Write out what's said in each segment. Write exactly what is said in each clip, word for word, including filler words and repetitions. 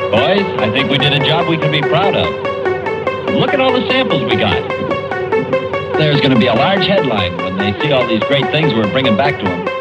Boys, I think we did a job we can be proud of. Look at all the samples we got. There's going to be a large headline when they see all these great things we're bringing back to them.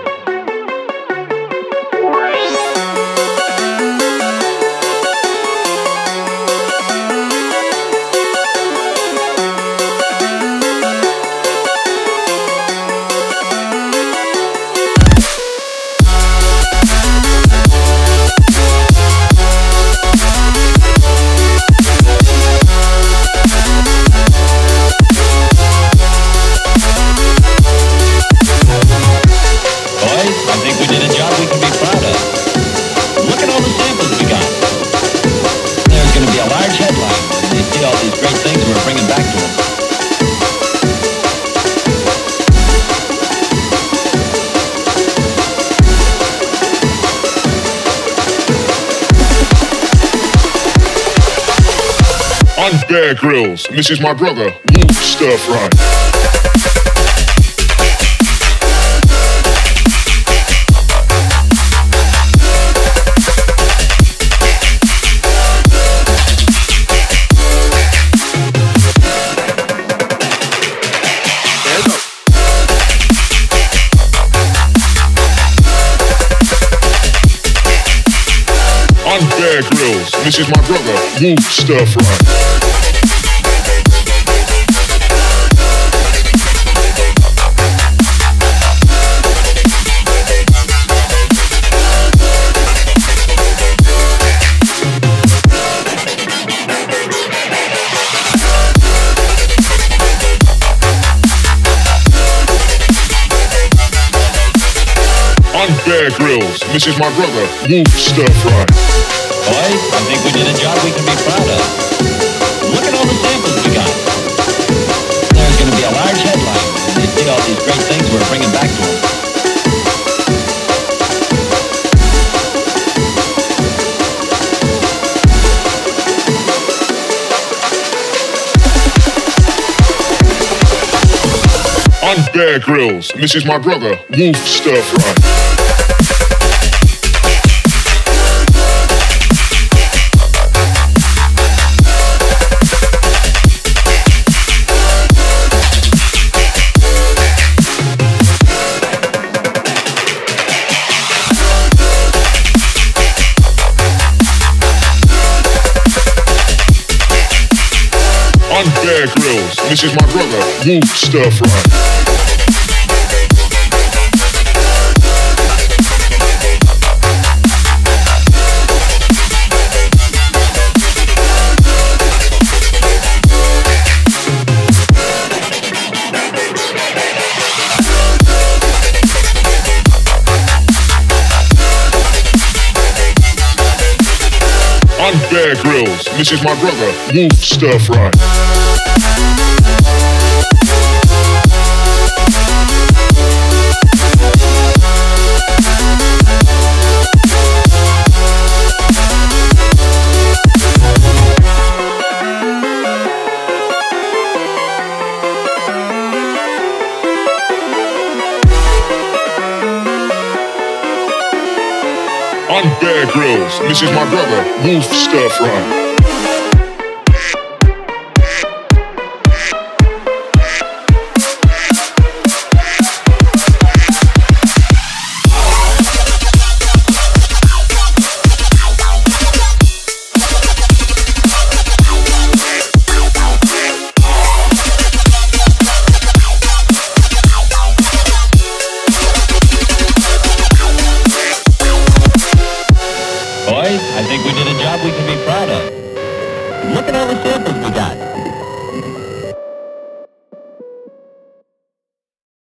Bear Grylls, and this is my brother, Wolf Stir Fry. I'm Bear Grylls, and this is my brother, Wolf Stir Fry. Bear Grylls, and this is my brother, Wolf Stir Fry. Boys, I think we did a job we can be proud of. Look at all the samples we got. There's going to be a large headline when they see all these great things we're bringing back to them. I'm Bear Grylls, and this is my brother, Wolf Stir Fry. I'm Bear Grylls, and this is my brother, Wolf Stir Fry. I'm Bear Grylls, and this is my brother, Wolf Stir Fry. I'm Bear Grylls, and this is my brother, Wolf Stir Fry.